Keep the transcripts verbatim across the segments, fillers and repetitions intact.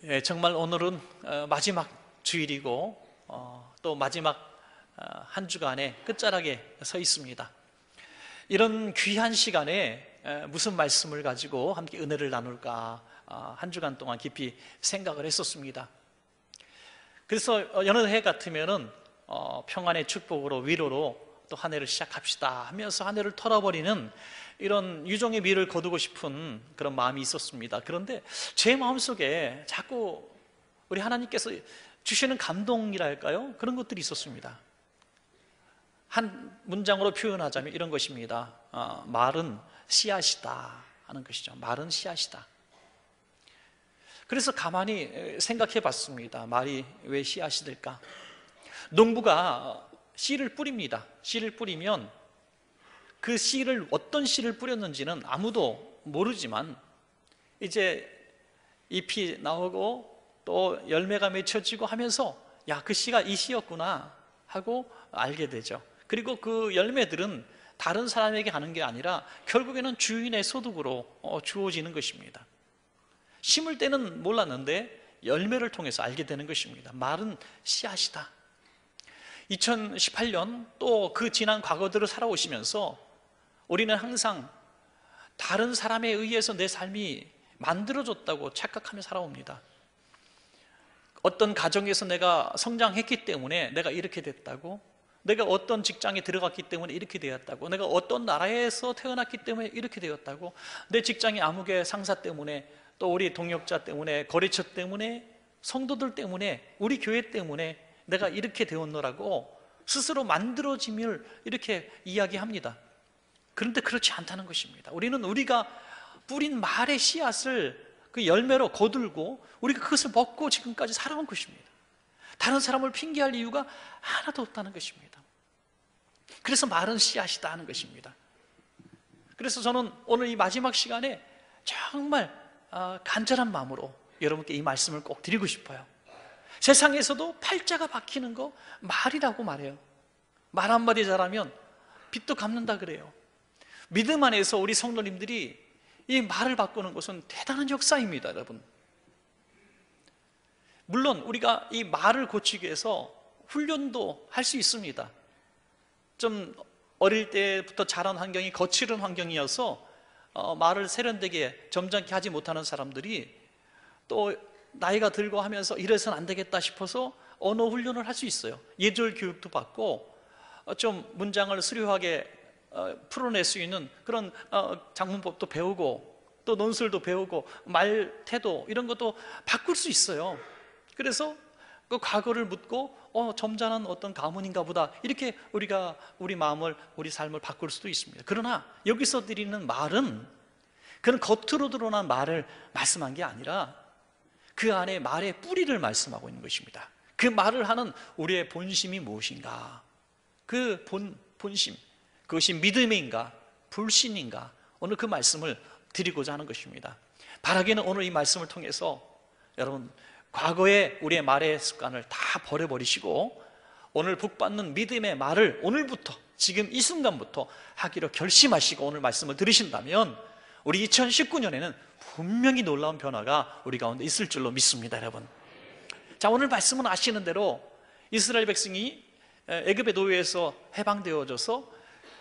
예, 정말 오늘은 어, 마지막 주일이고 어, 또 마지막 어, 한 주간의 끝자락에 서 있습니다. 이런 귀한 시간에 에, 무슨 말씀을 가지고 함께 은혜를 나눌까 어, 한 주간 동안 깊이 생각을 했었습니다. 그래서 어, 여느 해 같으면은 어, 평안의 축복으로 위로로 또 한 해를 시작합시다 하면서 한 해를 털어버리는 이런 유종의 미를 거두고 싶은 그런 마음이 있었습니다. 그런데 제 마음속에 자꾸 우리 하나님께서 주시는 감동이랄까요? 그런 것들이 있었습니다. 한 문장으로 표현하자면 이런 것입니다. 어, 말은 씨앗이다 하는 것이죠. 말은 씨앗이다. 그래서 가만히 생각해 봤습니다. 말이 왜 씨앗이 될까? 농부가 씨를 뿌립니다. 씨를 뿌리면 그 씨를 어떤 씨를 뿌렸는지는 아무도 모르지만 이제 잎이 나오고 또 열매가 맺혀지고 하면서 야, 그 씨가 이 씨였구나 하고 알게 되죠. 그리고 그 열매들은 다른 사람에게 가는 게 아니라 결국에는 주인의 소득으로 주어지는 것입니다. 심을 때는 몰랐는데 열매를 통해서 알게 되는 것입니다. 말은 씨앗이다. 이천십팔 년 또 그 지난 과거들을 살아오시면서 우리는 항상 다른 사람에 의해서 내 삶이 만들어졌다고 착각하며 살아옵니다. 어떤 가정에서 내가 성장했기 때문에 내가 이렇게 됐다고, 내가 어떤 직장에 들어갔기 때문에 이렇게 되었다고, 내가 어떤 나라에서 태어났기 때문에 이렇게 되었다고, 내 직장의 아무개 상사 때문에, 또 우리 동역자 때문에, 거래처 때문에, 성도들 때문에, 우리 교회 때문에 내가 이렇게 되었노라고 스스로 만들어짐을 이렇게 이야기합니다. 그런데 그렇지 않다는 것입니다. 우리는 우리가 뿌린 말의 씨앗을 그 열매로 거들고 우리가 그것을 먹고 지금까지 살아온 것입니다. 다른 사람을 핑계할 이유가 하나도 없다는 것입니다. 그래서 말은 씨앗이다 하는 것입니다. 그래서 저는 오늘 이 마지막 시간에 정말 간절한 마음으로 여러분께 이 말씀을 꼭 드리고 싶어요. 세상에서도 팔자가 박히는 거 말이라고 말해요. 말 한마디 잘하면 빚도 갚는다 그래요. 믿음 안에서 우리 성도님들이 이 말을 바꾸는 것은 대단한 역사입니다, 여러분. 물론 우리가 이 말을 고치기 위해서 훈련도 할 수 있습니다. 좀 어릴 때부터 자란 환경이 거칠은 환경이어서 어, 말을 세련되게 점잖게 하지 못하는 사람들이 또 나이가 들고 하면서 이래서는 안 되겠다 싶어서 언어 훈련을 할 수 있어요. 예절 교육도 받고 좀 문장을 수려하게 풀어낼 수 있는 그런 작문법도 배우고 또 논술도 배우고 말 태도 이런 것도 바꿀 수 있어요. 그래서 그 과거를 묻고 어, 점잖은 어떤 가문인가 보다 이렇게 우리가 우리 마음을 우리 삶을 바꿀 수도 있습니다. 그러나 여기서 드리는 말은 그런 겉으로 드러난 말을 말씀한 게 아니라 그 안에 말의 뿌리를 말씀하고 있는 것입니다. 그 말을 하는 우리의 본심이 무엇인가? 그 본, 본심, 그것이 믿음인가? 불신인가? 오늘 그 말씀을 드리고자 하는 것입니다. 바라기는 오늘 이 말씀을 통해서 여러분 과거의 우리의 말의 습관을 다 버려버리시고 오늘 복받는 믿음의 말을 오늘부터 지금 이 순간부터 하기로 결심하시고 오늘 말씀을 들으신다면 우리 이천십구 년에는 분명히 놀라운 변화가 우리 가운데 있을 줄로 믿습니다, 여러분. 자, 오늘 말씀은 아시는 대로 이스라엘 백성이 애굽의 노예에서 해방되어져서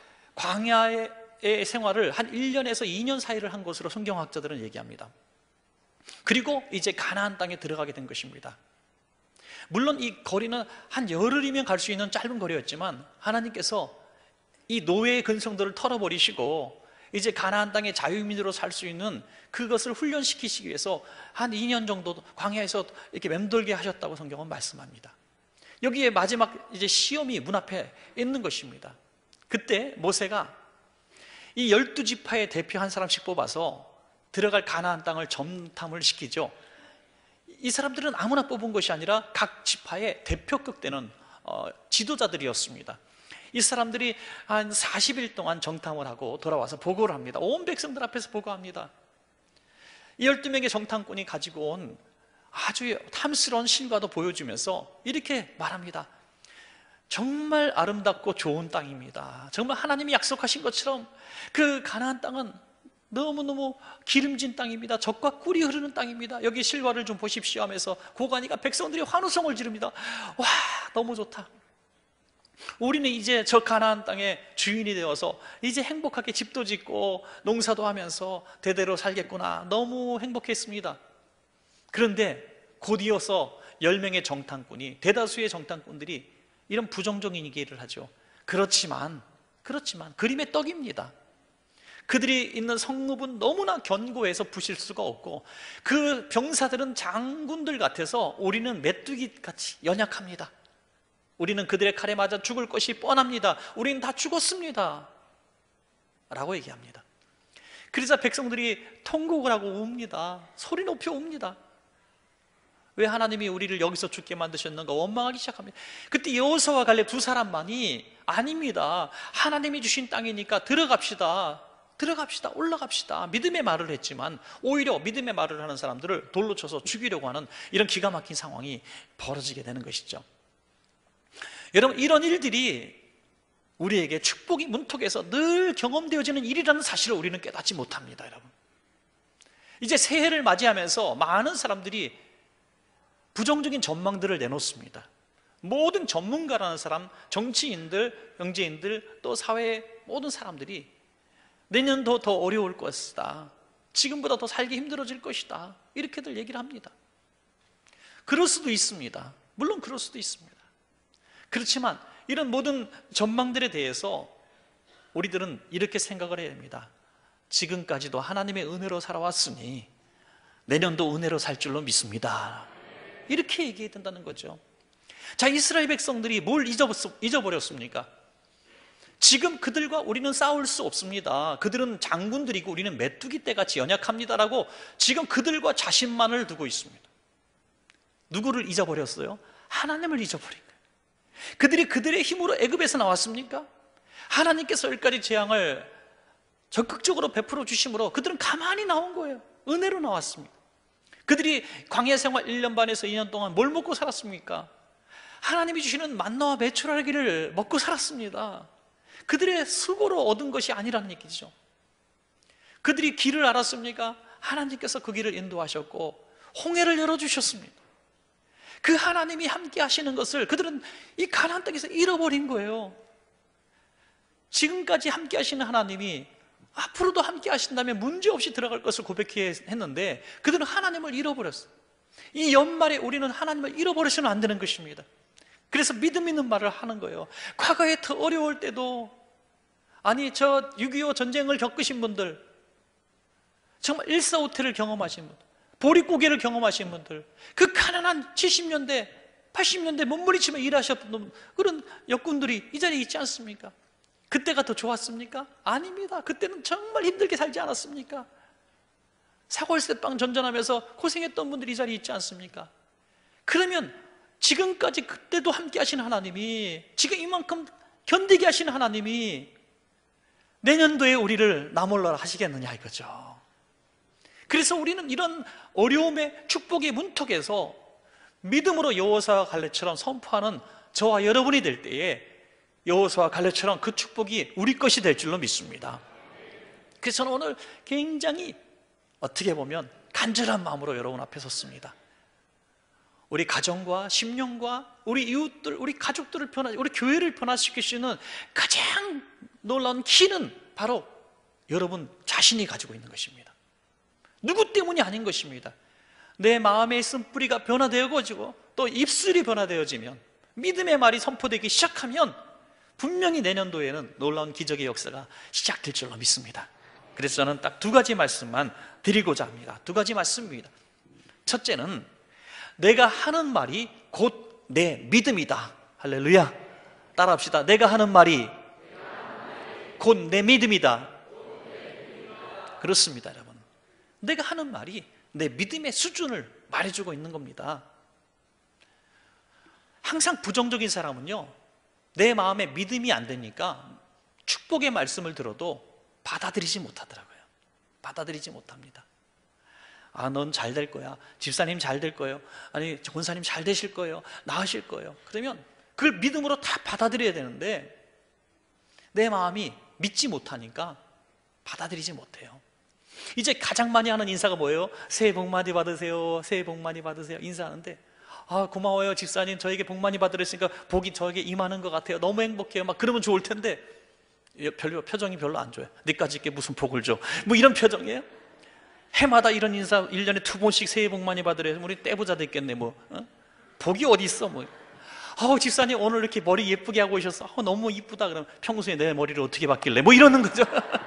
광야의 생활을 한 일 년에서 이 년 사이를 한 것으로 성경학자들은 얘기합니다. 그리고 이제 가나안 땅에 들어가게 된 것입니다. 물론 이 거리는 한 열흘이면 갈 수 있는 짧은 거리였지만 하나님께서 이 노예의 근성들을 털어버리시고 이제 가나안 땅의 자유민으로 살 수 있는 그것을 훈련시키시기 위해서 한 이 년 정도 광야에서 이렇게 맴돌게 하셨다고 성경은 말씀합니다. 여기에 마지막 이제 시험이 문 앞에 있는 것입니다. 그때 모세가 이 열두 지파의 대표 한 사람씩 뽑아서 들어갈 가나안 땅을 점탐을 시키죠. 이 사람들은 아무나 뽑은 것이 아니라 각 지파의 대표급 되는 어, 지도자들이었습니다. 이 사람들이 한 사십 일 동안 정탐을 하고 돌아와서 보고를 합니다. 온 백성들 앞에서 보고합니다. 이 열두 명의 정탐꾼이 가지고 온 아주 탐스러운 실과도 보여주면서 이렇게 말합니다. 정말 아름답고 좋은 땅입니다. 정말 하나님이 약속하신 것처럼 그 가나안 땅은 너무너무 기름진 땅입니다. 젖과 꿀이 흐르는 땅입니다. 여기 실과를 좀 보십시오 하면서 고관이가 백성들이 환호성을 지릅니다. 와, 너무 좋다. 우리는 이제 저 가나안 땅의 주인이 되어서 이제 행복하게 집도 짓고 농사도 하면서 대대로 살겠구나. 너무 행복했습니다. 그런데 곧 이어서 열 명의 정탐꾼이, 대다수의 정탐꾼들이 이런 부정적인 얘기를 하죠. 그렇지만 그렇지만 그림의 떡입니다. 그들이 있는 성읍은 너무나 견고해서 부실 수가 없고 그 병사들은 장군들 같아서 우리는 메뚜기 같이 연약합니다. 우리는 그들의 칼에 맞아 죽을 것이 뻔합니다. 우리는 다 죽었습니다 라고 얘기합니다. 그래서 백성들이 통곡을 하고 웁니다. 소리 높여 웁니다. 왜 하나님이 우리를 여기서 죽게 만드셨는가 원망하기 시작합니다. 그때 여호수아와 갈렙 두 사람만이 아닙니다, 하나님이 주신 땅이니까 들어갑시다, 들어갑시다, 올라갑시다, 믿음의 말을 했지만 오히려 믿음의 말을 하는 사람들을 돌로 쳐서 죽이려고 하는 이런 기가 막힌 상황이 벌어지게 되는 것이죠. 여러분, 이런 일들이 우리에게 축복이 문턱에서 늘 경험되어지는 일이라는 사실을 우리는 깨닫지 못합니다. 여러분, 이제 새해를 맞이하면서 많은 사람들이 부정적인 전망들을 내놓습니다. 모든 전문가라는 사람, 정치인들, 경제인들, 또 사회의 모든 사람들이 내년도 더 어려울 것이다, 지금보다 더 살기 힘들어질 것이다, 이렇게들 얘기를 합니다. 그럴 수도 있습니다. 물론 그럴 수도 있습니다. 그렇지만 이런 모든 전망들에 대해서 우리들은 이렇게 생각을 해야 됩니다. 지금까지도 하나님의 은혜로 살아왔으니 내년도 은혜로 살 줄로 믿습니다. 이렇게 얘기해야 된다는 거죠. 자, 이스라엘 백성들이 뭘 잊어버렸습니까? 지금 그들과 우리는 싸울 수 없습니다. 그들은 장군들이고 우리는 메뚜기 떼같이 연약합니다라고 지금 그들과 자신만을 두고 있습니다. 누구를 잊어버렸어요? 하나님을 잊어버린 거예요. 그들이 그들의 힘으로 애굽에서 나왔습니까? 하나님께서 열가지 재앙을 적극적으로 베풀어 주심으로 그들은 가만히 나온 거예요. 은혜로 나왔습니다. 그들이 광야 생활 일 년 반에서 이 년 동안 뭘 먹고 살았습니까? 하나님이 주시는 만나와 메추라기를 먹고 살았습니다. 그들의 수고로 얻은 것이 아니라는 얘기죠. 그들이 길을 알았습니까? 하나님께서 그 길을 인도하셨고 홍해를 열어주셨습니다. 그 하나님이 함께 하시는 것을 그들은 이 가나안 땅에서 잃어버린 거예요. 지금까지 함께 하시는 하나님이 앞으로도 함께 하신다면 문제없이 들어갈 것을 고백했는데 그들은 하나님을 잃어버렸어요. 이 연말에 우리는 하나님을 잃어버려서는 안 되는 것입니다. 그래서 믿음 있는 말을 하는 거예요. 과거에 더 어려울 때도, 아니 저 육이오 전쟁을 겪으신 분들, 정말 일사후퇴를 경험하신 분들, 보릿고개를 경험하신 분들, 그 가난한 칠십 년대, 팔십 년대 몸부림치며 일하셨던 그런 역군들이 이 자리에 있지 않습니까? 그때가 더 좋았습니까? 아닙니다. 그때는 정말 힘들게 살지 않았습니까? 사골세빵 전전하면서 고생했던 분들이 이 자리에 있지 않습니까? 그러면 지금까지 그때도 함께 하신 하나님이, 지금 이만큼 견디게 하신 하나님이 내년도에 우리를 나몰라라 하시겠느냐 이거죠. 그래서 우리는 이런 어려움의 축복의 문턱에서 믿음으로 여호수아와 갈렙처럼 선포하는 저와 여러분이 될 때에 여호수아와 갈렙처럼 그 축복이 우리 것이 될 줄로 믿습니다. 그래서 저는 오늘 굉장히 어떻게 보면 간절한 마음으로 여러분 앞에 섰습니다. 우리 가정과 심령과 우리 이웃들, 우리 가족들을 변화, 우리 교회를 변화시킬 수 있는 가장 놀라운 키는 바로 여러분 자신이 가지고 있는 것입니다. 누구 때문이 아닌 것입니다. 내 마음에 있은 뿌리가 변화되어지고 또 입술이 변화되어지면, 믿음의 말이 선포되기 시작하면 분명히 내년도에는 놀라운 기적의 역사가 시작될 줄로 믿습니다. 그래서 저는 딱 두 가지 말씀만 드리고자 합니다. 두 가지 말씀입니다. 첫째는 내가 하는 말이 곧 내 믿음이다. 할렐루야. 따라합시다. 내가 하는 말이 곧 내 믿음이다. 그렇습니다, 여러분. 내가 하는 말이 내 믿음의 수준을 말해주고 있는 겁니다. 항상 부정적인 사람은요, 내 마음에 믿음이 안 되니까 축복의 말씀을 들어도 받아들이지 못하더라고요. 받아들이지 못합니다. 아, 넌 잘 될 거야. 집사님 잘 될 거예요. 아니, 권사님 잘 되실 거예요. 나으실 거예요. 그러면 그걸 믿음으로 다 받아들여야 되는데 내 마음이 믿지 못하니까 받아들이지 못해요. 이제 가장 많이 하는 인사가 뭐예요? 새해 복 많이 받으세요, 새해 복 많이 받으세요 인사하는데, 아 고마워요 집사님, 저에게 복 많이 받으시니까 복이 저에게 임하는 것 같아요, 너무 행복해요, 막 그러면 좋을 텐데 별로 표정이 별로 안 좋아요. 니까지 게 무슨 복을 줘, 뭐 이런 표정이에요. 해마다 이런 인사 일 년에 두 번씩 새해 복 많이 받으래요. 우리 떼부자도 있겠네 뭐. 어? 복이 어디 있어 뭐. 아우 집사님 오늘 이렇게 머리 예쁘게 하고 오셨어, 아, 너무 이쁘다. 그러면 평소에 내 머리를 어떻게 바뀔래 뭐 이러는 거죠.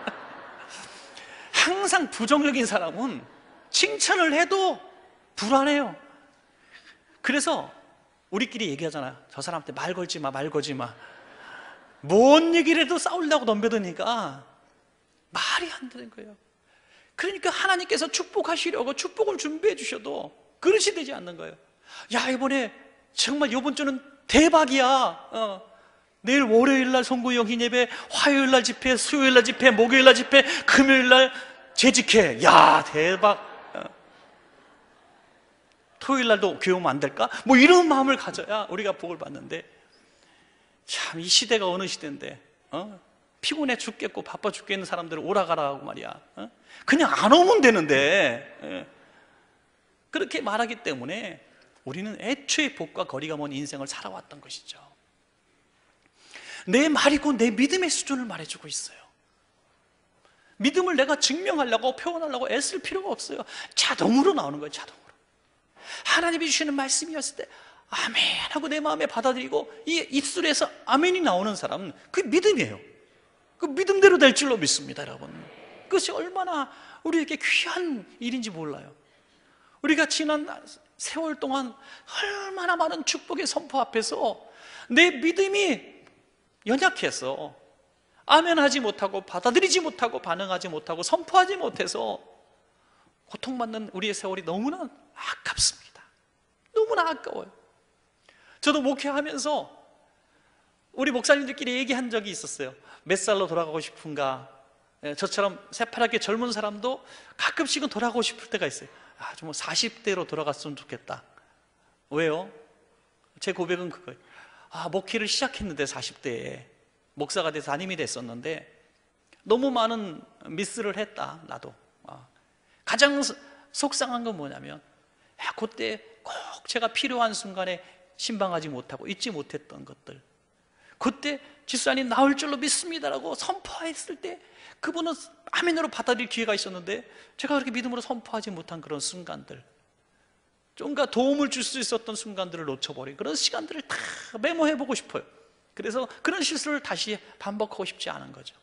항상 부정적인 사람은 칭찬을 해도 불안해요. 그래서 우리끼리 얘기하잖아요. 저 사람한테 말 걸지 마, 말 걸지 마. 뭔 얘기를 해도 싸우려고 덤벼드니까 말이 안 되는 거예요. 그러니까 하나님께서 축복하시려고 축복을 준비해 주셔도 그릇이 되지 않는 거예요. 야 이번에 정말 이번 주는 대박이야. 어. 내일 월요일날 송구영 예배, 화요일날 집회, 수요일날 집회, 목요일날 집회, 금요일날 재직회. 야 대박. 어. 토요일날도 교회 오면 안 될까? 뭐 이런 마음을 가져야 우리가 복을 받는데, 참 이 시대가 어느 시대인데 어? 피곤해 죽겠고 바빠 죽겠는 사람들을 오라가라 하고 말이야. 어? 그냥 안 오면 되는데 예. 그렇게 말하기 때문에 우리는 애초에 복과 거리가 먼 인생을 살아왔던 것이죠. 내 말이고 내 믿음의 수준을 말해주고 있어요. 믿음을 내가 증명하려고 표현하려고 애쓸 필요가 없어요. 자동으로 나오는 거예요. 자동으로. 하나님이 주시는 말씀이었을 때 아멘 하고 내 마음에 받아들이고 이 입술에서 아멘이 나오는 사람은 그 믿음이에요. 그 믿음대로 될 줄로 믿습니다, 여러분. 그것이 얼마나 우리에게 귀한 일인지 몰라요. 우리가 지난 세월 동안 얼마나 많은 축복의 선포 앞에서 내 믿음이 연약해서 아멘 하지 못하고 받아들이지 못하고 반응하지 못하고 선포하지 못해서 고통받는 우리의 세월이 너무나 아깝습니다. 너무나 아까워요. 저도 목회하면서 우리 목사님들끼리 얘기한 적이 있었어요. 몇 살로 돌아가고 싶은가? 저처럼 새파랗게 젊은 사람도 가끔씩은 돌아가고 싶을 때가 있어요. 아, 좀 사십 대로 돌아갔으면 좋겠다. 왜요? 제 고백은 그거예요. 아, 목회를 시작했는데 사십 대에 목사가 돼서 담임이 됐었는데 너무 많은 미스를 했다. 나도 아, 가장 속상한 건 뭐냐면 야, 그때 꼭 제가 필요한 순간에 신방하지 못하고 잊지 못했던 것들, 그때 집사님 나올 줄로 믿습니다라고 선포했을 때 그분은 아멘으로 받아들일 기회가 있었는데 제가 그렇게 믿음으로 선포하지 못한 그런 순간들, 좀가 도움을 줄 수 있었던 순간들을 놓쳐버린 그런 시간들을 다 메모해보고 싶어요. 그래서 그런 실수를 다시 반복하고 싶지 않은 거죠.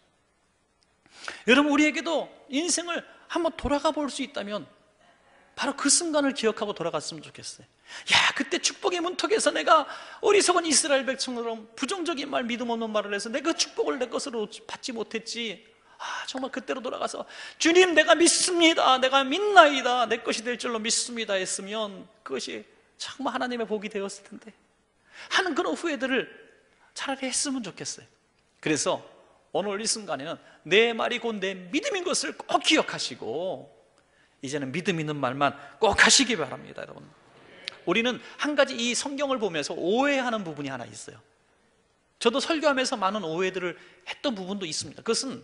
여러분, 우리에게도 인생을 한번 돌아가 볼 수 있다면 바로 그 순간을 기억하고 돌아갔으면 좋겠어요. 야, 그때 축복의 문턱에서 내가 어리석은 이스라엘 백성처럼 부정적인 말, 믿음 없는 말을 해서 내가 그 축복을 내 것으로 받지 못했지. 아, 정말 그때로 돌아가서 주님 내가 믿습니다, 내가 믿나이다, 내 것이 될 줄로 믿습니다 했으면 그것이 정말 하나님의 복이 되었을 텐데 하는 그런 후회들을 차라리 했으면 좋겠어요. 그래서 오늘 이 순간에는 내 말이 곧 내 믿음인 것을 꼭 기억하시고 이제는 믿음 있는 말만 꼭 하시기 바랍니다. 여러분, 우리는 한 가지 이 성경을 보면서 오해하는 부분이 하나 있어요. 저도 설교하면서 많은 오해들을 했던 부분도 있습니다. 그것은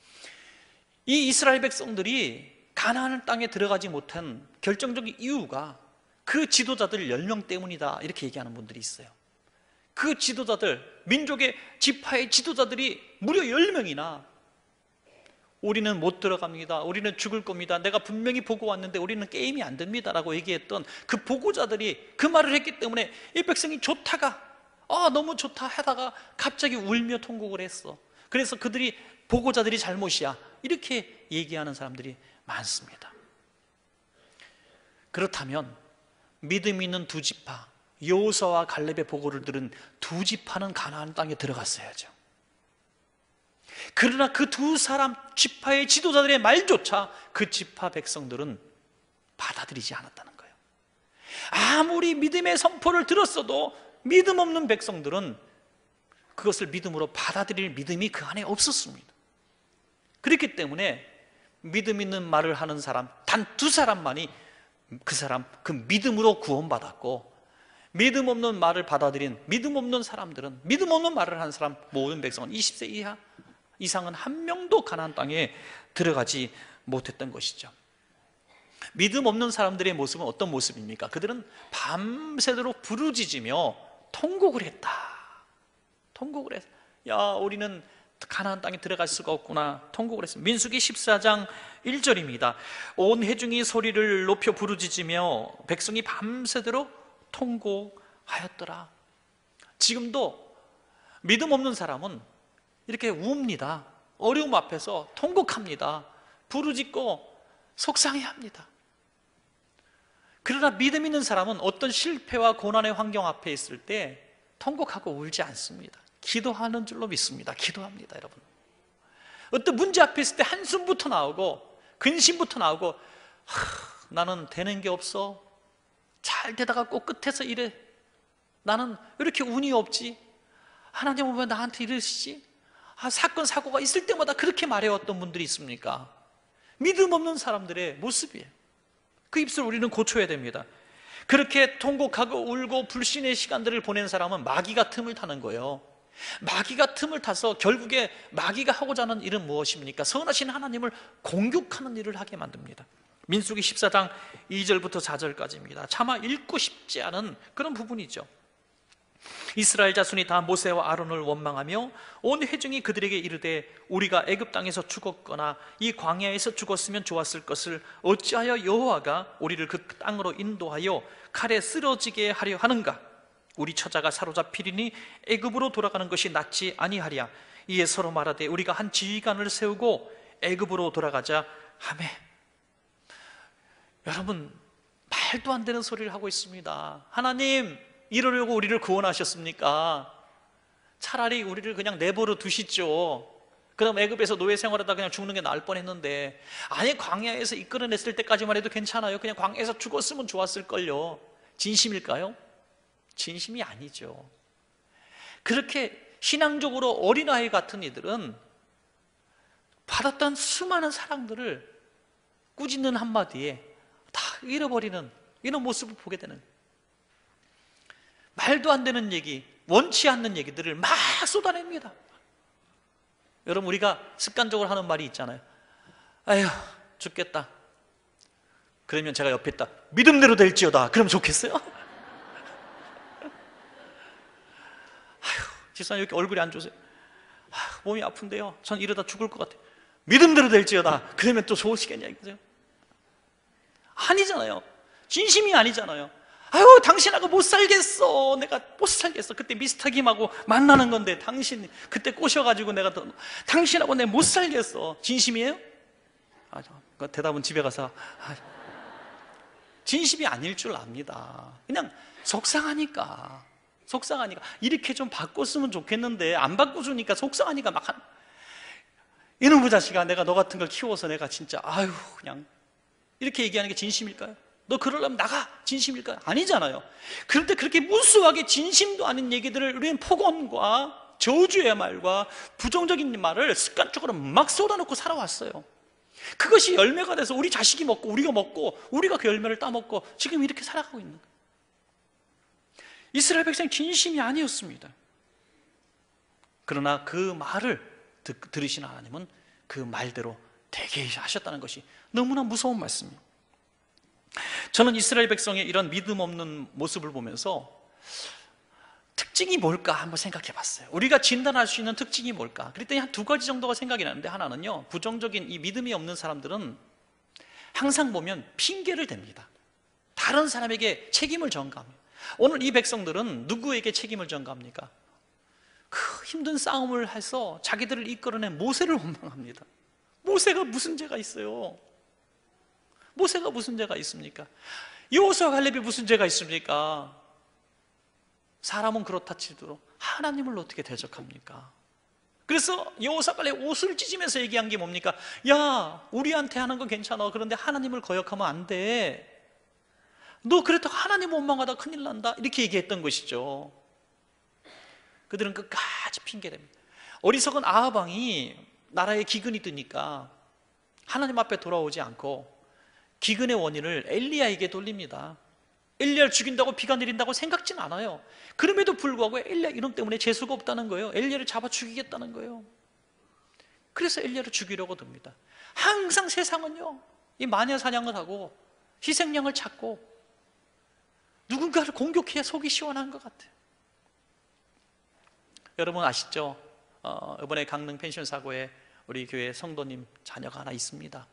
이 이스라엘 백성들이 가나안 땅에 들어가지 못한 결정적인 이유가 그 지도자들 열 명 때문이다, 이렇게 얘기하는 분들이 있어요. 그 지도자들, 민족의 지파의 지도자들이 무려 열 명이나 우리는 못 들어갑니다, 우리는 죽을 겁니다, 내가 분명히 보고 왔는데 우리는 게임이 안 됩니다 라고 얘기했던 그 보고자들이 그 말을 했기 때문에 이 백성이 좋다가 아 너무 좋다 하다가 갑자기 울며 통곡을 했어. 그래서 그들이 보고자들이 잘못이야, 이렇게 얘기하는 사람들이 많습니다. 그렇다면 믿음 있는 두 지파, 여호수아와 갈렙의 보고를 들은 두 지파는 가나안 땅에 들어갔어야죠. 그러나 그 두 사람 지파의 지도자들의 말조차 그 지파 백성들은 받아들이지 않았다는 거예요. 아무리 믿음의 선포를 들었어도 믿음 없는 백성들은 그것을 믿음으로 받아들일 믿음이 그 안에 없었습니다. 그렇기 때문에 믿음 있는 말을 하는 사람 단 두 사람만이 그 사람 그 믿음으로 구원받았고, 믿음 없는 말을 받아들인 믿음 없는 사람들은, 믿음 없는 말을 하는 사람 모든 백성은 이십 세 이하 이상은 한 명도 가나안 땅에 들어가지 못했던 것이죠. 믿음 없는 사람들의 모습은 어떤 모습입니까? 그들은 밤새도록 부르짖으며 통곡을 했다. 통곡을 했다. 야, 우리는 가나안 땅에 들어갈 수가 없구나. 통곡을 했습니다. 민수기 십사 장 일 절입니다. 온 회중이 소리를 높여 부르짖으며 백성이 밤새도록 통곡하였더라. 지금도 믿음 없는 사람은 이렇게 웁니다. 어려움 앞에서 통곡합니다. 부르짖고 속상해합니다. 그러나 믿음 있는 사람은 어떤 실패와 고난의 환경 앞에 있을 때 통곡하고 울지 않습니다. 기도하는 줄로 믿습니다. 기도합니다, 여러분. 어떤 문제 앞에 있을 때 한숨부터 나오고 근심부터 나오고, 하, 나는 되는 게 없어. 잘 되다가 꼭 끝에서 이래. 나는 왜 이렇게 운이 없지? 하나님은 왜 나한테 이러시지? 아, 사건 사고가 있을 때마다 그렇게 말해왔던 분들이 있습니까? 믿음 없는 사람들의 모습이에요. 그 입술을 우리는 고쳐야 됩니다. 그렇게 통곡하고 울고 불신의 시간들을 보낸 사람은 마귀가 틈을 타는 거예요. 마귀가 틈을 타서 결국에 마귀가 하고자 하는 일은 무엇입니까? 선하신 하나님을 공격하는 일을 하게 만듭니다. 민수기 십사 장 이 절부터 사 절까지입니다. 차마 읽고 싶지 않은 그런 부분이죠. 이스라엘 자손이 다 모세와 아론을 원망하며 온 회중이 그들에게 이르되 우리가 애굽 땅에서 죽었거나 이 광야에서 죽었으면 좋았을 것을 어찌하여 여호와가 우리를 그 땅으로 인도하여 칼에 쓰러지게 하려 하는가? 우리 처자가 사로잡히리니 애굽으로 돌아가는 것이 낫지 아니하랴. 이에 서로 말하되 우리가 한 지휘관을 세우고 애굽으로 돌아가자 하매. 여러분, 말도 안 되는 소리를 하고 있습니다. 하나님, 이러려고 우리를 구원하셨습니까? 차라리 우리를 그냥 내버려 두시죠. 그럼 애굽에서 노예 생활하다 그냥 죽는 게 나을 뻔했는데, 아예 광야에서 이끌어냈을 때까지만 해도 괜찮아요. 그냥 광야에서 죽었으면 좋았을걸요. 진심일까요? 진심이 아니죠. 그렇게 신앙적으로 어린아이 같은 이들은 받았던 수많은 사랑들을 꾸짖는 한마디에 다 잃어버리는 이런 모습을 보게 되는, 말도 안 되는 얘기, 원치 않는 얘기들을 막 쏟아냅니다. 여러분, 우리가 습관적으로 하는 말이 있잖아요. 아휴, 죽겠다. 그러면 제가 옆에 있다. 믿음대로 될지어다. 그럼 좋겠어요? 아휴, 집사님 이렇게 얼굴이 안 좋으세요? 아휴, 몸이 아픈데요. 전 이러다 죽을 것 같아요. 믿음대로 될지어다. 그러면 또 좋으시겠냐 이거죠? 아니잖아요. 진심이 아니잖아요. 아유, 당신하고 못 살겠어. 내가 못 살겠어. 그때 미스터 김하고 만나는 건데 당신 그때 꼬셔가지고 내가 더, 당신하고 내가 못 살겠어. 진심이에요? 아, 그 대답은 집에 가서. 아, 진심이 아닐 줄 압니다. 그냥 속상하니까. 속상하니까. 이렇게 좀 바꿨으면 좋겠는데 안 바꿔주니까 속상하니까 막 한, 이놈의 자식아, 내가 너 같은 걸 키워서 내가 진짜 아유 그냥 이렇게 얘기하는 게 진심일까요? 너 그러려면 나가. 진심일까요? 아니잖아요. 그런데 그렇게 무수하게 진심도 아닌 얘기들을 우리는 폭언과 저주의 말과 부정적인 말을 습관적으로 막 쏟아놓고 살아왔어요. 그것이 열매가 돼서 우리 자식이 먹고 우리가 먹고 우리가 그 열매를 따먹고 지금 이렇게 살아가고 있는 거예요. 이스라엘 백성이 진심이 아니었습니다. 그러나 그 말을 듣, 들으신 하나님은 그 말대로 되게 하셨다는 것이 너무나 무서운 말씀입니다. 저는 이스라엘 백성의 이런 믿음 없는 모습을 보면서 특징이 뭘까 한번 생각해 봤어요. 우리가 진단할 수 있는 특징이 뭘까? 그랬더니 한 두 가지 정도가 생각이 나는데, 하나는요, 부정적인 이 믿음이 없는 사람들은 항상 보면 핑계를 댑니다. 다른 사람에게 책임을 전가합니다. 오늘 이 백성들은 누구에게 책임을 전가합니까? 그 힘든 싸움을 해서 자기들을 이끌어낸 모세를 원망합니다. 모세가 무슨 죄가 있어요? 모세가 무슨 죄가 있습니까? 여호수아 갈렙이 무슨 죄가 있습니까? 사람은 그렇다 치도록 하나님을 어떻게 대적합니까? 그래서 여호수아 갈렙 옷을 찢으면서 얘기한 게 뭡니까? 야, 우리한테 하는 건 괜찮아. 그런데 하나님을 거역하면 안 돼. 너 그랬다가 하나님 원망하다 큰일 난다. 이렇게 얘기했던 것이죠. 그들은 끝까지 핑계댑니다. 어리석은 아합 왕이 나라에 기근이 뜨니까 하나님 앞에 돌아오지 않고 기근의 원인을 엘리야에게 돌립니다. 엘리야를 죽인다고 비가 내린다고 생각진 않아요. 그럼에도 불구하고 엘리야 이름 때문에 재수가 없다는 거예요. 엘리야를 잡아 죽이겠다는 거예요. 그래서 엘리야를 죽이려고 듭니다. 항상 세상은요, 이 마녀 사냥을 하고 희생양을 찾고 누군가를 공격해야 속이 시원한 것 같아요. 여러분 아시죠? 어, 이번에 강릉 펜션 사고에 우리 교회 성도님 자녀가 하나 있습니다.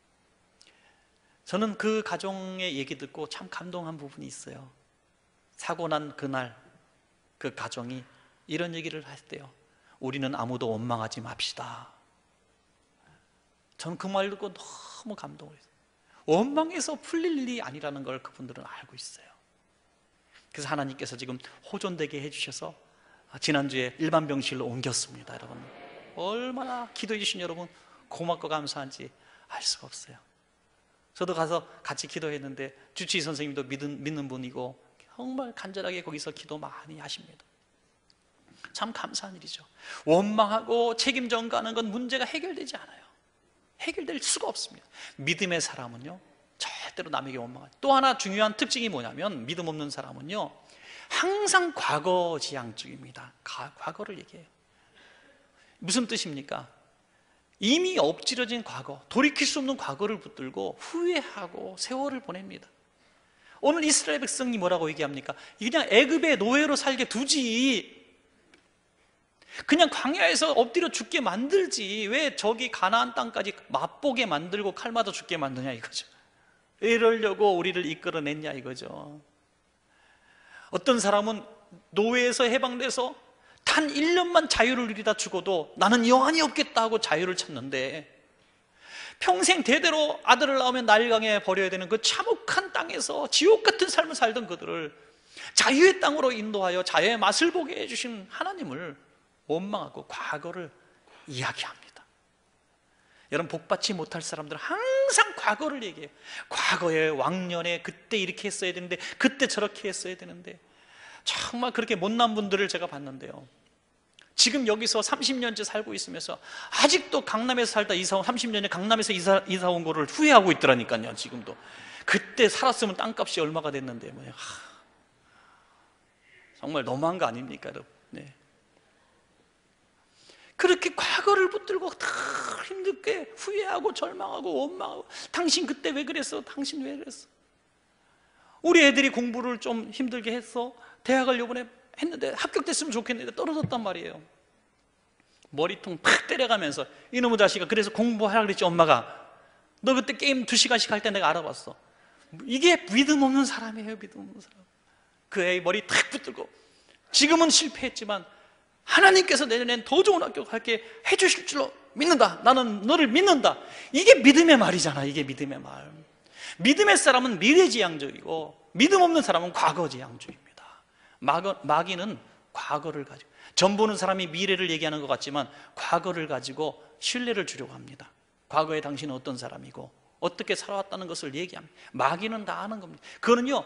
저는 그 가정의 얘기 듣고 참 감동한 부분이 있어요. 사고 난 그날 그 가정이 이런 얘기를 했대요. 우리는 아무도 원망하지 맙시다. 저는 그 말 듣고 너무 감동을 했어요. 원망해서 풀릴 일이 아니라는 걸 그분들은 알고 있어요. 그래서 하나님께서 지금 호전되게 해주셔서 지난주에 일반 병실로 옮겼습니다. 여러분 얼마나 기도해 주신 여러분 고맙고 감사한지 알 수가 없어요. 저도 가서 같이 기도했는데 주치의 선생님도 믿은, 믿는 분이고 정말 간절하게 거기서 기도 많이 하십니다. 참 감사한 일이죠. 원망하고 책임 전가하는 건 문제가 해결되지 않아요. 해결될 수가 없습니다. 믿음의 사람은요 절대로 남에게 원망하지. 또 하나 중요한 특징이 뭐냐면 믿음 없는 사람은요 항상 과거지향적입니다. 가, 과거를 얘기해요. 무슨 뜻입니까? 이미 엎질러진 과거, 돌이킬 수 없는 과거를 붙들고 후회하고 세월을 보냅니다. 오늘 이스라엘 백성이 뭐라고 얘기합니까? 그냥 애굽의 노예로 살게 두지, 그냥 광야에서 엎드려 죽게 만들지 왜 저기 가나안 땅까지 맛보게 만들고 칼 맞아 죽게 만드냐 이거죠. 이러려고 우리를 이끌어냈냐 이거죠. 어떤 사람은 노예에서 해방돼서 단 일 년만 자유를 누리다 죽어도 나는 여한이 없겠다 하고 자유를 찾는데, 평생 대대로 아들을 낳으면 나일강에 버려야 되는 그 참혹한 땅에서 지옥 같은 삶을 살던 그들을 자유의 땅으로 인도하여 자유의 맛을 보게 해주신 하나님을 원망하고 과거를 이야기합니다. 여러분 복받지 못할 사람들은 항상 과거를 얘기해요. 과거에 왕년에 그때 이렇게 했어야 되는데 그때 저렇게 했어야 되는데. 정말 그렇게 못난 분들을 제가 봤는데요, 지금 여기서 삼십 년째 살고 있으면서 아직도 강남에서 살다 이사 온 삼십 년에 강남에서 이사, 이사 온 거를 후회하고 있더라니까요. 지금도 그때 살았으면 땅값이 얼마가 됐는데 뭐. 하, 정말 너무한 거 아닙니까 여러분? 네. 그렇게 과거를 붙들고 다 힘들게 후회하고 절망하고 원망하고, 당신 그때 왜 그랬어? 당신 왜 그랬어? 우리 애들이 공부를 좀 힘들게 했어. 대학을 요번에 했는데 합격됐으면 좋겠는데 떨어졌단 말이에요. 머리통 팍 때려가면서 이놈의 자식아 그래서 공부하라 그랬지 엄마가. 너 그때 게임 두 시간씩 할 때 내가 알아봤어. 이게 믿음 없는 사람이에요. 믿음 없는 사람. 그 애의 머리 탁 붙들고 지금은 실패했지만 하나님께서 내년엔 더 좋은 학교 갈게 해주실 줄로 믿는다. 나는 너를 믿는다. 이게 믿음의 말이잖아. 이게 믿음의 말. 믿음의 사람은 미래지향적이고 믿음 없는 사람은 과거지향적입니다. 마귀는 과거를 가지고, 전 보는 사람이 미래를 얘기하는 것 같지만 과거를 가지고 신뢰를 주려고 합니다. 과거에 당신은 어떤 사람이고 어떻게 살아왔다는 것을 얘기합니다. 마귀는 다 아는 겁니다. 그거는요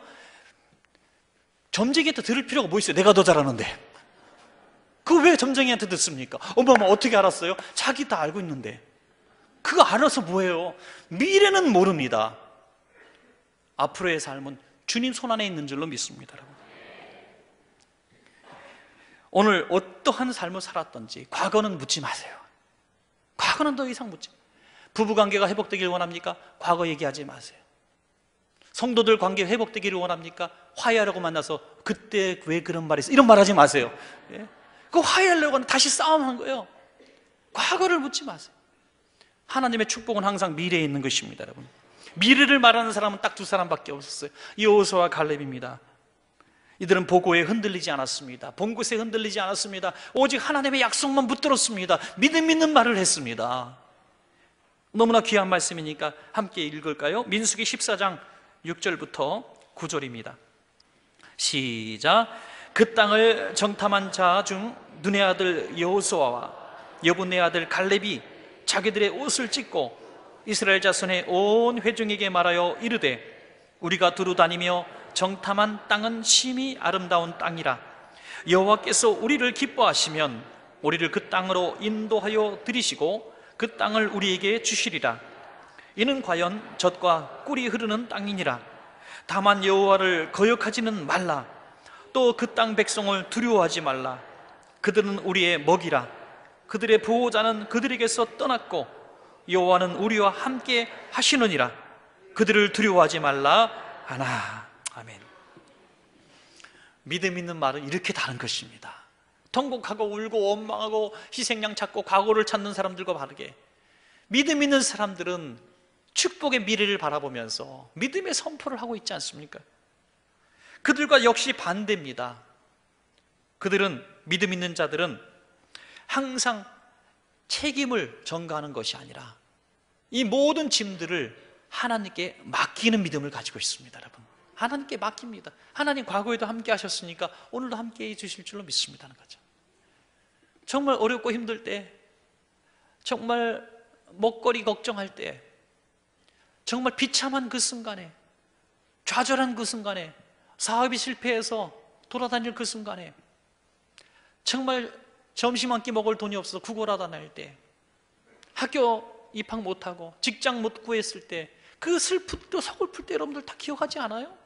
점쟁이한테 들을 필요가 뭐 있어요? 내가 더 잘하는데. 그거 왜 점쟁이한테 듣습니까? 엄마 어떻게 알았어요? 자기 다 알고 있는데. 그거 알아서 뭐예요? 미래는 모릅니다. 앞으로의 삶은 주님 손안에 있는 줄로 믿습니다. 여러분. 오늘 어떠한 삶을 살았던지 과거는 묻지 마세요. 과거는 더 이상 묻지 마세요. 부부관계가 회복되기를 원합니까? 과거 얘기하지 마세요. 성도들 관계 회복되기를 원합니까? 화해하려고 만나서 그때 왜 그런 말 했어? 이런 말 하지 마세요. 예? 그 화해하려고 하는 다시 싸움한 거예요. 과거를 묻지 마세요. 하나님의 축복은 항상 미래에 있는 것입니다. 여러분, 미래를 말하는 사람은 딱 두 사람밖에 없었어요. 여호수아와 갈렙입니다. 이들은 보고에 흔들리지 않았습니다. 본 곳에 흔들리지 않았습니다. 오직 하나님의 약속만 붙들었습니다. 믿음 있는 말을 했습니다. 너무나 귀한 말씀이니까 함께 읽을까요? 민수기 십사 장 육 절부터 구 절입니다. 시작. 그 땅을 정탐한 자 중 눈의 아들 여호수아와 여분의 아들 갈렙이 자기들의 옷을 찢고 이스라엘 자손의 온 회중에게 말하여 이르되, 우리가 두루 다니며 정탐한 땅은 심히 아름다운 땅이라. 여호와께서 우리를 기뻐하시면 우리를 그 땅으로 인도하여 들이시고 그 땅을 우리에게 주시리라. 이는 과연 젖과 꿀이 흐르는 땅이니라. 다만 여호와를 거역하지는 말라. 또 그 땅 백성을 두려워하지 말라. 그들은 우리의 먹이라. 그들의 보호자는 그들에게서 떠났고 여호와는 우리와 함께 하시느니라. 그들을 두려워하지 말라 하나. 아멘. 믿음 있는 말은 이렇게 다른 것입니다. 통곡하고 울고 원망하고 희생양 찾고 과거를 찾는 사람들과 다르게 믿음 있는 사람들은 축복의 미래를 바라보면서 믿음의 선포를 하고 있지 않습니까? 그들과 역시 반대입니다. 그들은, 믿음 있는 자들은 항상 책임을 전가하는 것이 아니라 이 모든 짐들을 하나님께 맡기는 믿음을 가지고 있습니다. 여러분, 하나님께 맡깁니다. 하나님 과거에도 함께 하셨으니까 오늘도 함께 해 주실 줄로 믿습니다는 거죠. 정말 어렵고 힘들 때, 정말 먹거리 걱정할 때, 정말 비참한 그 순간에, 좌절한 그 순간에, 사업이 실패해서 돌아다닐 그 순간에, 정말 점심 한 끼 먹을 돈이 없어서 구걸하다 다닐 때, 학교 입학 못하고 직장 못 구했을 때, 그 슬프고 서글플 때 여러분들 다 기억하지 않아요?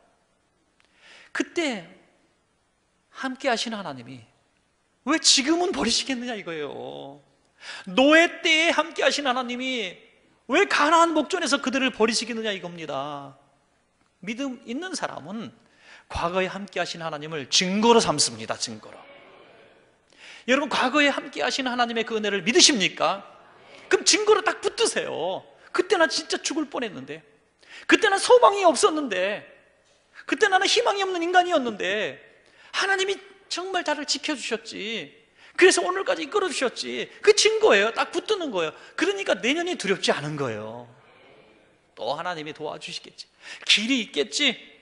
그때 함께 하신 하나님이 왜 지금은 버리시겠느냐 이거예요. 노예 때에 함께 하신 하나님이 왜 가나안 목전에서 그들을 버리시겠느냐 이겁니다. 믿음 있는 사람은 과거에 함께 하신 하나님을 증거로 삼습니다. 증거로. 여러분, 과거에 함께 하신 하나님의 그 은혜를 믿으십니까? 그럼 증거로 딱 붙드세요. 그때 나 진짜 죽을 뻔했는데, 그때 난 소망이 없었는데, 그때 나는 희망이 없는 인간이었는데 하나님이 정말 나를 지켜주셨지, 그래서 오늘까지 이끌어주셨지. 그 증거예요. 딱 붙드는 거예요. 그러니까 내년이 두렵지 않은 거예요. 또 하나님이 도와주시겠지, 길이 있겠지.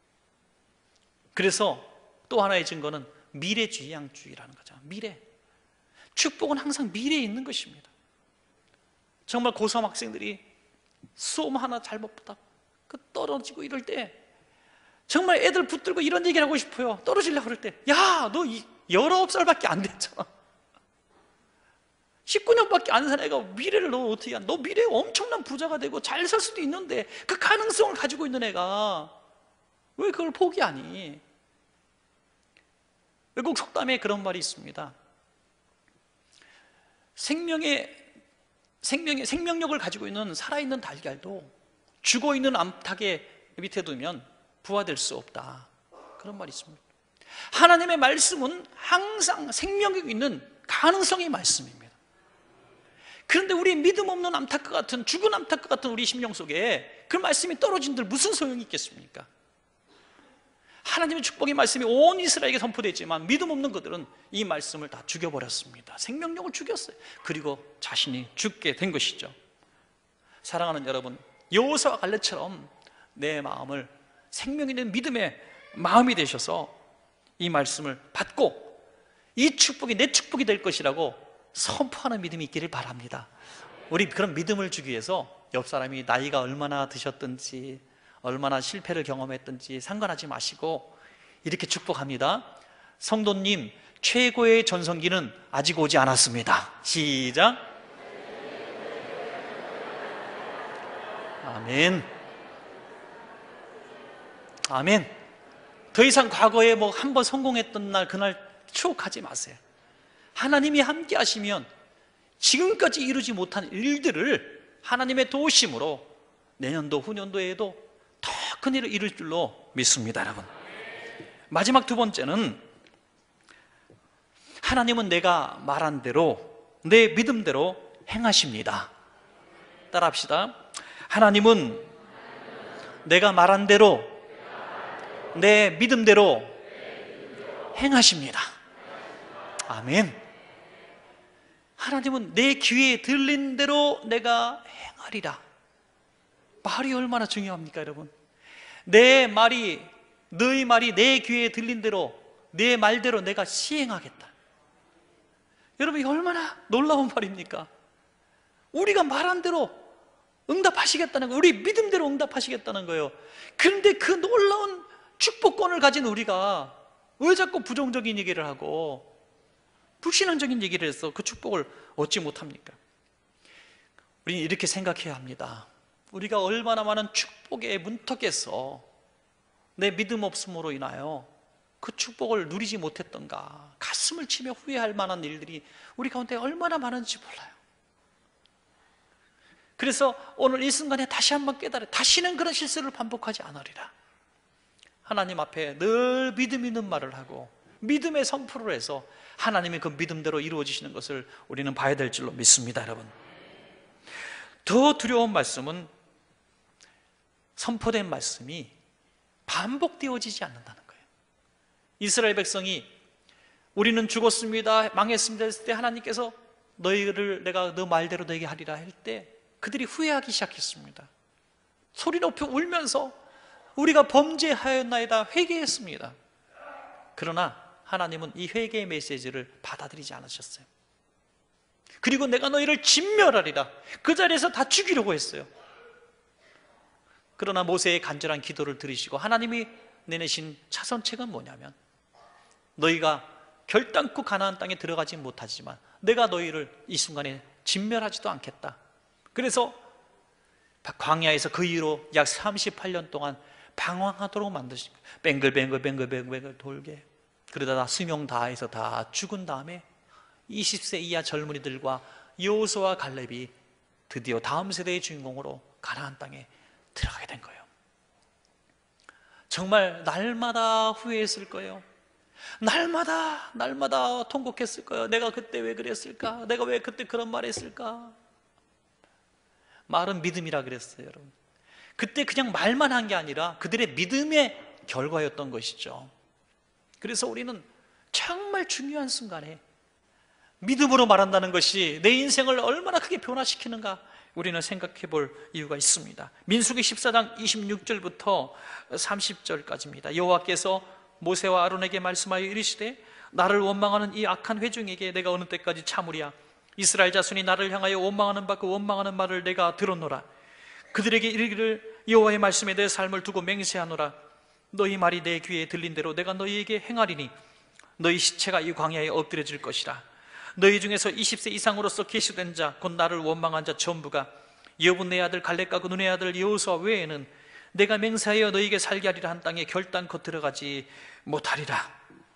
그래서 또 하나의 증거는 미래지향주의라는 거죠. 미래. 축복은 항상 미래에 있는 것입니다. 정말 고삼 학생들이 수험 하나 잘못 보다 그 떨어지고 이럴 때 정말 애들 붙들고 이런 얘기를 하고 싶어요. 떨어지려고 그럴 때, 야, 너 열아홉 살밖에 안 됐잖아. 십구 년밖에 안 산 애가 미래를 너 어떻게 한? 너 미래에 엄청난 부자가 되고 잘 살 수도 있는데 그 가능성을 가지고 있는 애가 왜 그걸 포기하니? 외국 속담에 그런 말이 있습니다. 생명의 생명의 생명력을 가지고 있는 살아있는 달걀도 죽어있는 암탉의 밑에 두면 부화될 수 없다. 그런 말이 있습니다. 하나님의 말씀은 항상 생명력이 있는 가능성의 말씀입니다. 그런데 우리 믿음 없는 암탉 같은, 죽은 암탉 같은 우리 심령 속에 그 말씀이 떨어진들 무슨 소용이 있겠습니까? 하나님의 축복의 말씀이 온 이스라엘에게 선포됐지만 믿음 없는 그들은 이 말씀을 다 죽여버렸습니다. 생명력을 죽였어요. 그리고 자신이 죽게 된 것이죠. 사랑하는 여러분, 여호수아와 갈렙처럼 내 마음을 생명 있는 믿음의 마음이 되셔서 이 말씀을 받고 이 축복이 내 축복이 될 것이라고 선포하는 믿음이 있기를 바랍니다. 우리 그런 믿음을 주기 위해서 옆 사람이 나이가 얼마나 드셨든지 얼마나 실패를 경험했든지 상관하지 마시고 이렇게 축복합니다. 성도님, 최고의 전성기는 아직 오지 않았습니다. 시작. 아멘. 아멘. 더 이상 과거에 뭐 한 번 성공했던 날 그날 추억하지 마세요. 하나님이 함께 하시면 지금까지 이루지 못한 일들을 하나님의 도우심으로 내년도 후년도에도 더 큰 일을 이룰 줄로 믿습니다. 여러분, 마지막 두 번째는 하나님은 내가 말한 대로 내 믿음대로 행하십니다. 따라합시다. 하나님은 내가 말한 대로 내 믿음대로 행하십니다. 아멘. 하나님은 내 귀에 들린 대로 내가 행하리라. 말이 얼마나 중요합니까, 여러분? 내 말이, 너희 말이 내 귀에 들린 대로 내 말대로 내가 시행하겠다. 여러분, 이거 얼마나 놀라운 말입니까? 우리가 말한 대로 응답하시겠다는 거예요. 우리 믿음대로 응답하시겠다는 거예요. 그런데 그 놀라운 축복권을 가진 우리가 왜 자꾸 부정적인 얘기를 하고 불신앙적인 얘기를 해서 그 축복을 얻지 못합니까? 우리는 이렇게 생각해야 합니다. 우리가 얼마나 많은 축복의 문턱에서 내 믿음 없음으로 인하여 그 축복을 누리지 못했던가, 가슴을 치며 후회할 만한 일들이 우리 가운데 얼마나 많은지 몰라요. 그래서 오늘 이 순간에 다시 한번 깨달아 다시는 그런 실수를 반복하지 않으리라. 하나님 앞에 늘 믿음 있는 말을 하고 믿음의 선포를 해서 하나님의 그 믿음대로 이루어지시는 것을 우리는 봐야 될 줄로 믿습니다. 여러분, 더 두려운 말씀은 선포된 말씀이 반복되어지지 않는다는 거예요. 이스라엘 백성이 우리는 죽었습니다, 망했습니다 했을 때 하나님께서 너희를 내가 너 말대로 너에게 하리라 할 때 그들이 후회하기 시작했습니다. 소리 높여 울면서 우리가 범죄하였나이다 회개했습니다. 그러나 하나님은 이 회개의 메시지를 받아들이지 않으셨어요. 그리고 내가 너희를 진멸하리라, 그 자리에서 다 죽이려고 했어요. 그러나 모세의 간절한 기도를 들으시고 하나님이 내내신 차선책은 뭐냐면, 너희가 결단코 가나안 땅에 들어가지 못하지만 내가 너희를 이 순간에 진멸하지도 않겠다. 그래서 광야에서 그 이후로 약 삼십팔 년 동안 방황하도록 만드신 거예요. 뱅글뱅글뱅글뱅글 돌게. 그러다 다 수명 다해서 다 죽은 다음에 이십 세 이하 젊은이들과 여호수아와 갈렙이 드디어 다음 세대의 주인공으로 가나안 땅에 들어가게 된 거예요. 정말 날마다 후회했을 거예요. 날마다 날마다 통곡했을 거예요. 내가 그때 왜 그랬을까? 내가 왜 그때 그런 말 했을까? 말은 믿음이라 그랬어요, 여러분. 그때 그냥 말만 한 게 아니라 그들의 믿음의 결과였던 것이죠. 그래서 우리는 정말 중요한 순간에 믿음으로 말한다는 것이 내 인생을 얼마나 크게 변화시키는가 우리는 생각해 볼 이유가 있습니다. 민수기 십사 장 이십육 절부터 삼십 절까지입니다. 여호와께서 모세와 아론에게 말씀하여 이르시되, 나를 원망하는 이 악한 회중에게 내가 어느 때까지 참으랴? 이스라엘 자손이 나를 향하여 원망하는 바 그 원망하는 말을 내가 들었노라. 그들에게 이르기를, 여호와의 말씀에 내 삶을 두고 맹세하노라. 너희 말이 내 귀에 들린 대로 내가 너희에게 행하리니 너희 시체가 이 광야에 엎드려질 것이라. 너희 중에서 이십 세 이상으로서 계시된 자 곧 나를 원망한 자 전부가 여분네 아들 갈렙과 그 눈의 아들 여호수아 외에는 내가 맹세하여 너희에게 살게 하리라 한 땅에 결단코 들어가지 못하리라.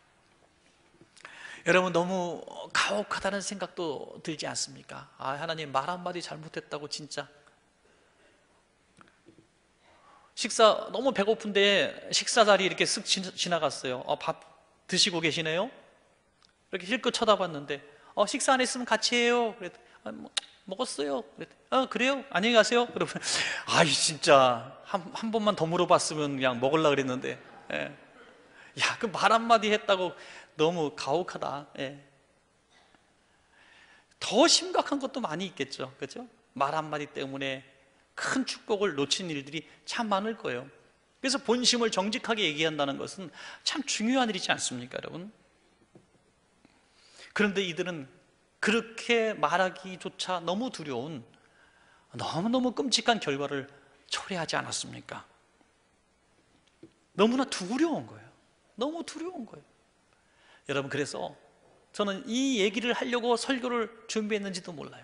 여러분, 너무 가혹하다는 생각도 들지 않습니까? 아, 하나님 말 한마디 잘못했다고 진짜 식사 너무 배고픈데 식사 자리 이렇게 쓱 지나갔어요. 어, 밥 드시고 계시네요? 이렇게 힐끗 쳐다봤는데 어, 식사 안 했으면 같이 해요. 그랬더니 아, 뭐, 먹었어요. 그랬더니 어, 그래요? 안녕히 가세요. 그러면 아이 진짜 한, 한 번만 더 물어봤으면 그냥 먹으려고 그랬는데 예. 야, 그 말 한마디 했다고 너무 가혹하다. 예. 더 심각한 것도 많이 있겠죠. 그렇죠? 말 한마디 때문에 큰 축복을 놓친 일들이 참 많을 거예요. 그래서 본심을 정직하게 얘기한다는 것은 참 중요한 일이지 않습니까, 여러분? 그런데 이들은 그렇게 말하기조차 너무 두려운 너무너무 끔찍한 결과를 초래하지 않았습니까? 너무나 두려운 거예요. 너무 두려운 거예요. 여러분, 그래서 저는 이 얘기를 하려고 설교를 준비했는지도 몰라요.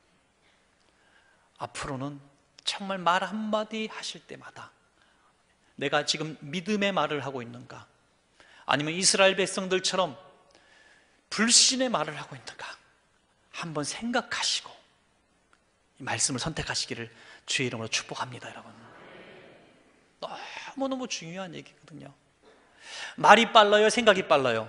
앞으로는 정말 말 한마디 하실 때마다 내가 지금 믿음의 말을 하고 있는가, 아니면 이스라엘 백성들처럼 불신의 말을 하고 있는가 한번 생각하시고 이 말씀을 선택하시기를 주의 이름으로 축복합니다. 여러분, 너무너무 중요한 얘기거든요. 말이 빨라요, 생각이 빨라요?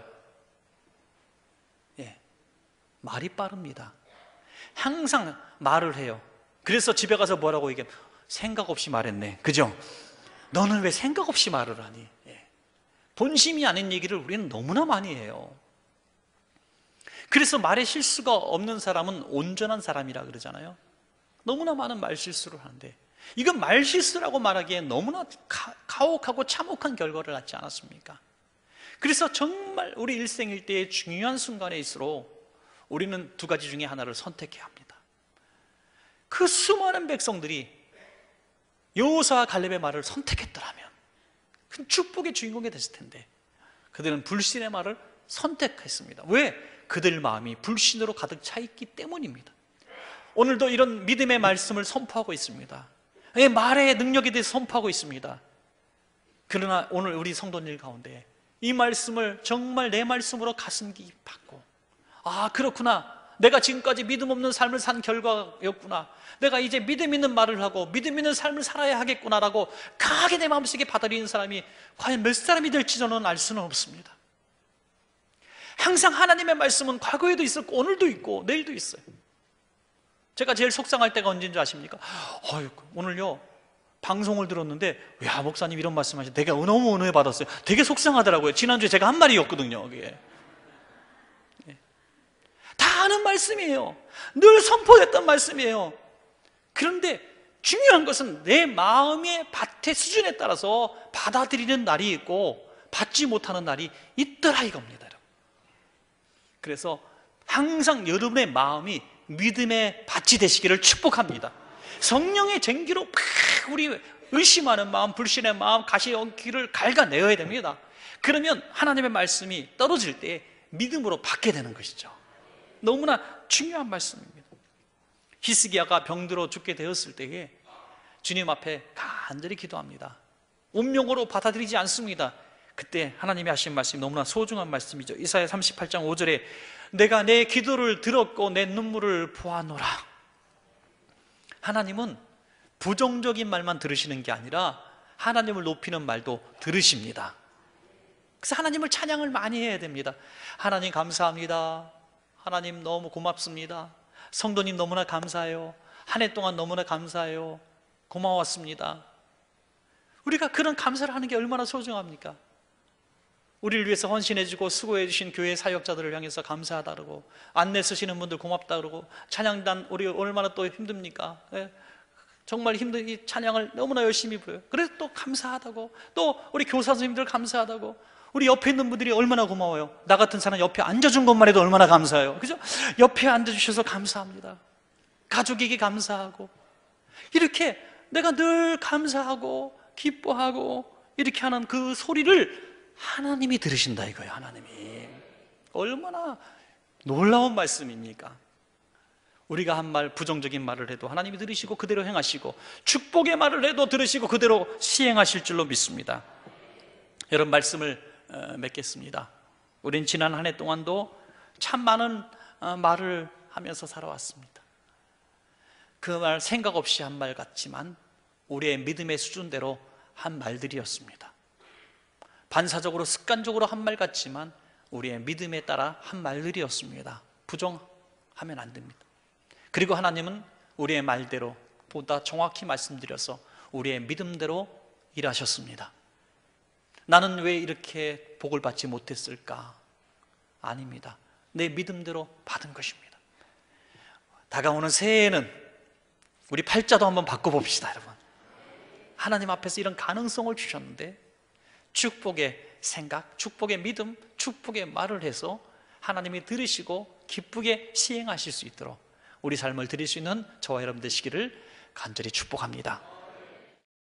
예, 말이 빠릅니다. 항상 말을 해요. 그래서 집에 가서 뭐라고 얘기해? 생각 없이 말했네. 그죠? 너는 왜 생각 없이 말을 하니? 예. 본심이 아닌 얘기를 우리는 너무나 많이 해요. 그래서 말에 실수가 없는 사람은 온전한 사람이라 그러잖아요. 너무나 많은 말 실수를 하는데 이건 말 실수라고 말하기엔 너무나 가, 가혹하고 참혹한 결과를 낳지 않았습니까? 그래서 정말 우리 일생일대의 중요한 순간에일수록 우리는 두 가지 중에 하나를 선택해야 합니다. 그 수많은 백성들이 여호수아와 갈렙의 말을 선택했더라면 큰 축복의 주인공이 됐을 텐데 그들은 불신의 말을 선택했습니다. 왜? 그들 마음이 불신으로 가득 차 있기 때문입니다. 오늘도 이런 믿음의 말씀을 선포하고 있습니다. 말의 능력에 대해서 선포하고 있습니다. 그러나 오늘 우리 성도님 가운데 이 말씀을 정말 내 말씀으로 가슴 깊이 받고, 아 그렇구나, 내가 지금까지 믿음 없는 삶을 산 결과였구나. 내가 이제 믿음 있는 말을 하고 믿음 있는 삶을 살아야 하겠구나라고 강하게 내 마음속에 받아들이는 사람이 과연 몇 사람이 될지 저는 알 수는 없습니다. 항상 하나님의 말씀은 과거에도 있었고 오늘도 있고 내일도 있어요. 제가 제일 속상할 때가 언제인 줄 아십니까? 어휴, 오늘요 방송을 들었는데 야 목사님 이런 말씀하셔. 내가 너무 은혜 받았어요. 되게 속상하더라고요. 지난주에 제가 한 말이었거든요. 그게 다 아는 말씀이에요. 늘 선포했던 말씀이에요. 그런데 중요한 것은 내 마음의 밭의 수준에 따라서 받아들이는 날이 있고 받지 못하는 날이 있더라 이겁니다. 그래서 항상 여러분의 마음이 믿음의 밭이 되시기를 축복합니다. 성령의 쟁기로 팍 우리 의심하는 마음, 불신의 마음, 가시연기를 갉아내어야 됩니다. 그러면 하나님의 말씀이 떨어질 때 믿음으로 받게 되는 것이죠. 너무나 중요한 말씀입니다. 히스기야가 병들어 죽게 되었을 때에 주님 앞에 간절히 기도합니다. 운명으로 받아들이지 않습니다. 그때 하나님이 하신 말씀이 너무나 소중한 말씀이죠. 이사야 삼십팔 장 오 절에 내가 내 기도를 들었고 내 눈물을 보아노라. 하나님은 부정적인 말만 들으시는 게 아니라 하나님을 높이는 말도 들으십니다. 그래서 하나님을 찬양을 많이 해야 됩니다. 하나님 감사합니다. 하나님 너무 고맙습니다. 성도님 너무나 감사해요. 한 해 동안 너무나 감사해요. 고마웠습니다. 우리가 그런 감사를 하는 게 얼마나 소중합니까? 우리를 위해서 헌신해주고 수고해 주신 교회 사역자들을 향해서 감사하다 그러고 안내 쓰시는 분들 고맙다 그러고 찬양단 우리 얼마나 또 힘듭니까? 예? 정말 힘든 이 찬양을 너무나 열심히 부려요. 그래서 또 감사하다고, 또 우리 교사 선생님들 감사하다고, 우리 옆에 있는 분들이 얼마나 고마워요. 나 같은 사람 옆에 앉아준 것만 해도 얼마나 감사해요. 그죠? 옆에 앉아주셔서 감사합니다. 가족에게 감사하고, 이렇게 내가 늘 감사하고 기뻐하고 이렇게 하는 그 소리를 하나님이 들으신다 이거예요. 하나님이. 얼마나 놀라운 말씀입니까? 우리가 한 말, 부정적인 말을 해도 하나님이 들으시고 그대로 행하시고, 축복의 말을 해도 들으시고 그대로 시행하실 줄로 믿습니다. 여러분, 말씀을 맺겠습니다. 우린 지난 한 해 동안도 참 많은 말을 하면서 살아왔습니다. 그 말 생각 없이 한 말 같지만 우리의 믿음의 수준대로 한 말들이었습니다. 반사적으로 습관적으로 한 말 같지만 우리의 믿음에 따라 한 말들이었습니다. 부정하면 안 됩니다. 그리고 하나님은 우리의 말대로 보다 정확히 말씀드려서 우리의 믿음대로 일하셨습니다. 나는 왜 이렇게 복을 받지 못했을까? 아닙니다. 내 믿음대로 받은 것입니다. 다가오는 새해에는 우리 팔자도 한번 바꿔봅시다, 여러분. 하나님 앞에서 이런 가능성을 주셨는데 축복의 생각, 축복의 믿음, 축복의 말을 해서 하나님이 들으시고 기쁘게 시행하실 수 있도록 우리 삶을 드릴 수 있는 저와 여러분 되시기를 간절히 축복합니다.